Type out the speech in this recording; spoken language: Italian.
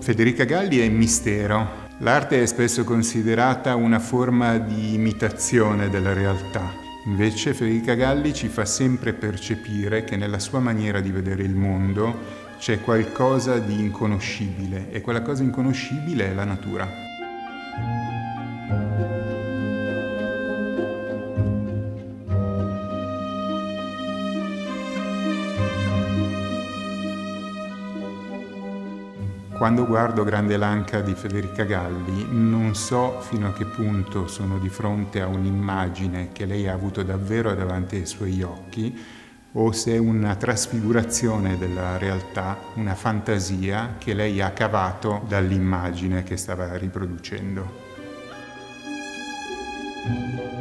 Federica Galli è mistero. L'arte è spesso considerata una forma di imitazione della realtà. Invece Federica Galli ci fa sempre percepire che nella sua maniera di vedere il mondo c'è qualcosa di inconoscibile e quella cosa inconoscibile è la natura. Quando guardo Grande Lanka di Federica Galli non so fino a che punto sono di fronte a un'immagine che lei ha avuto davvero davanti ai suoi occhi o se è una trasfigurazione della realtà, una fantasia che lei ha cavato dall'immagine che stava riproducendo.